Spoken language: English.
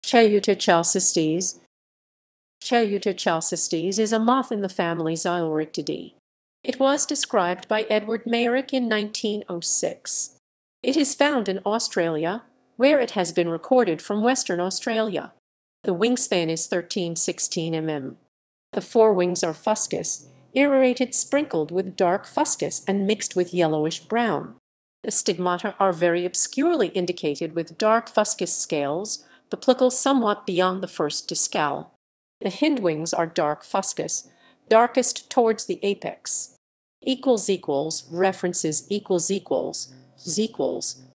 Chereuta chalcistis. Chereuta chalcistis is a moth in the family Xyloryctidae. It was described by Edward Meyrick in 1906. It is found in Australia, where it has been recorded from Western Australia. The wingspan is 13–16 mm. The forewings are fuscous, irrorated, sprinkled with dark fuscous and mixed with yellowish brown. The stigmata are very obscurely indicated with dark fuscous scales, the plical somewhat beyond the first discal. The hindwings are dark fuscous, darkest towards the apex. References ==